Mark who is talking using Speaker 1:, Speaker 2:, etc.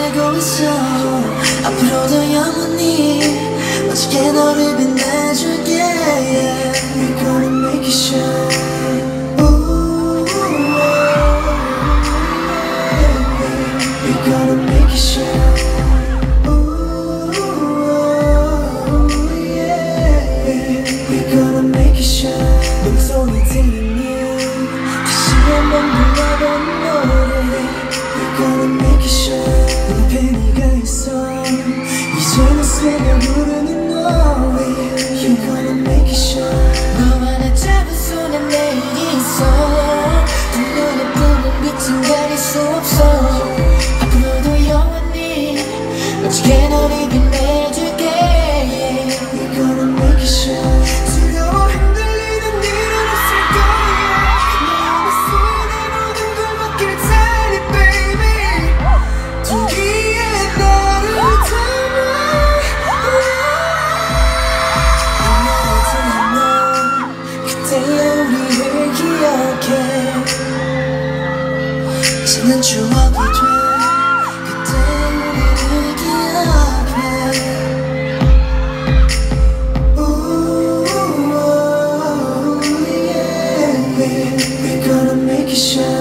Speaker 1: 되고 있어. 앞으로도 영원히 멋지게 너를 빛내줄게. We're gonna make it shine. Ooh, we're gonna make it shine. 멍청이 들리는 다시 한번 불러본 노래. We're gonna make it shine. 눈앞에 네가 있어. 이제는 새벽 부르는 노래. You're gonna make it shine. 너와 나 잡은 손에 내일이 있어. 눈에 부은 빛은 가릴 수 없어. 앞으로도 영원히 멋지게 너를 빛내줄게. We're gonna make it shine. 지난 추억이 돼. 그때 우리를 기억해. Ooh, yeah. We're gonna make it shine.